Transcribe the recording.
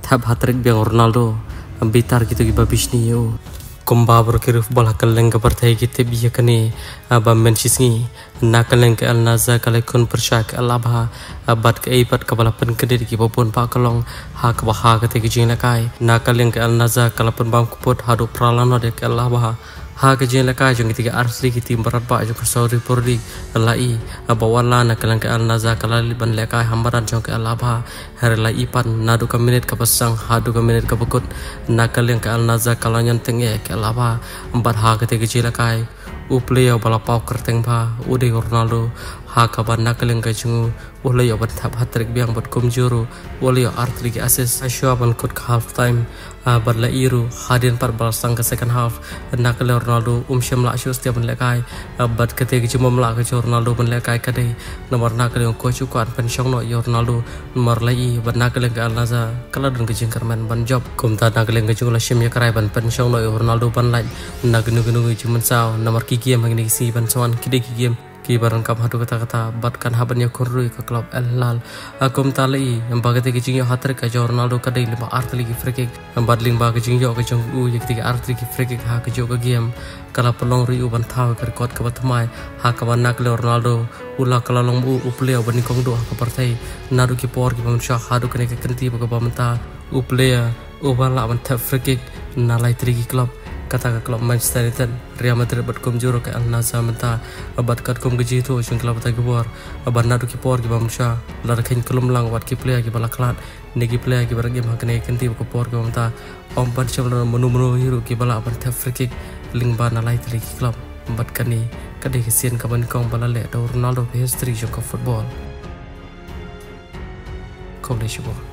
thap hatrik biang Ronaldo bitar gitu gi babish ni yo kumba berkiruf bola kaleng ke partai kita biya kene aba mensisngi nakaleng ke al naza kale kun persyak alabha abat ke ipat kabala pen kediri ki popon pa kalong ha ka ha ka te ki jing lakai nakaleng ke al naza kala pen bam kupot hadu pralano de ke alabha ha ka jing lakai jong tiga arsli ki tim berat ba jong sauri pordi lai abawala nakaleng ke al naza kala liban lakai hambaran jong ke alabha har lai ipan nadu ka minit ka pasang hadu ka minit ka pekut nakaleng ke al naza kala nyanteng ke alaba empat ha ketika kecil kai upleo bala pau kerteng pa ude Ronaldo ha kaban nakaleng ka jungu uleo bat thap hatrik biang bat kumjuru uleo artrik assist asyo ban kut half time bat la iru hadin par bal sang ke second half nakaleng Ronaldo syamla syu setiap ban lekai bat ketika cuma mla ke Ronaldo ban lekai kadai nomor nakaleng ko cukuan pensiong no Ronaldo nomor lai ban nakaleng ka alnaza kala dun ke jingkarman ban job kumta nakaleng ka jungu la shim ya karai ban pensiong no Ronaldo ban lai nagnu cuman saw nomor game yang ini si ban soan kide game ki barang kam hatu kata-kata batkan haban ya kurui ke klub Al Hilal akum tali yang bagate ke jingyo hatrik ka Ronaldo ka dei lima artli ki free kick bat ling ba ke jingyo ke jong ya ketiga artli ki free kick ha ke jo ke game kala pelong riu ban thau ke rekod ke batmai ha ka ban nak Ronaldo ula kala long upleo ban kong do ka partai nadu ki por ki ban sha hadu ke kenti ba ka bamta uplea ubala ban tap free kick nalai tri ki klub kata ke klub Manchester United Real Madrid bat kum juro ke Al Nassr menta abat kat kum geji tu jung klub ta gebor abat nadu ki por ki bamsha lar khin kulum lang wat ki player ki bala klat negi player ki barang game hakne kenti ko por ki bamta om ban chawla menu hiru ki bala aban ta free kick ling ba na lai tri ki klub bat kani kade ke sien ka ban kong bala le do Ronaldo history jung ko football College